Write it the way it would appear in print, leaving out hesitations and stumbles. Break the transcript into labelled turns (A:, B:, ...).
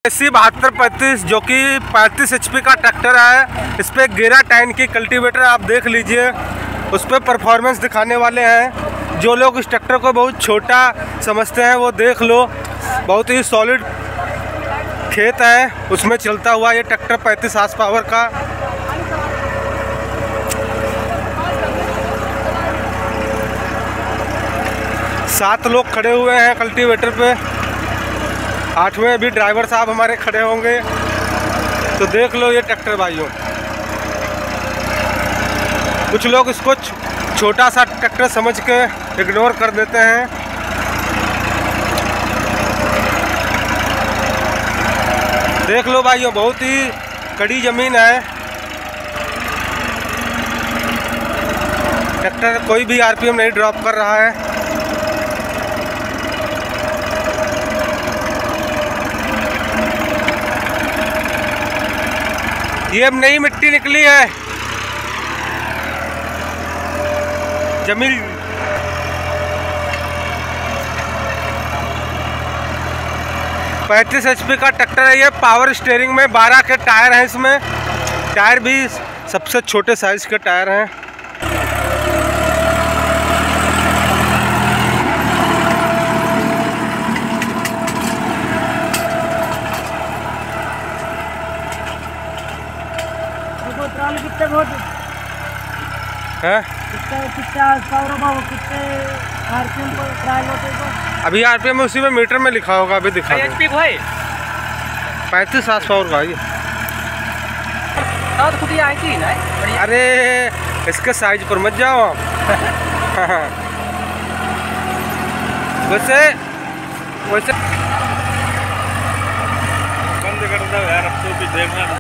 A: AC7235 जो कि 35 HP का ट्रैक्टर है। इस पर 11 टाइन की कल्टीवेटर आप देख लीजिए, उस पर परफॉर्मेंस दिखाने वाले हैं। जो लोग इस ट्रैक्टर को बहुत छोटा समझते हैं वो देख लो, बहुत ही सॉलिड खेत है उसमें चलता हुआ ये ट्रैक्टर 35 हार्स पावर का। सात लोग खड़े हुए हैं कल्टीवेटर पे, 8वें भी ड्राइवर साहब हमारे खड़े होंगे। तो देख लो ये ट्रैक्टर भाइयों। कुछ लोग इसको छोटा सा ट्रैक्टर समझ के इग्नोर कर देते हैं। देख लो भाइयों, बहुत ही कड़ी ज़मीन है। ट्रैक्टर कोई भी आरपीएम नहीं ड्रॉप कर रहा है। ये अब नई मिट्टी निकली है जमीन। पैंतीस HP का ट्रैक्टर है ये। पावर स्टीयरिंग में 12 के टायर हैं इसमें। टायर भी सबसे छोटे साइज के टायर हैं। अभी आरपीएम उसी में मीटर में लिखा होगा, अभी दिखा HP भाई 35 हार्स पावर भाई। अरे इसके साइज पर मत जाओ आप। वैसे बंद कर दो यार, अब तो भी देखना।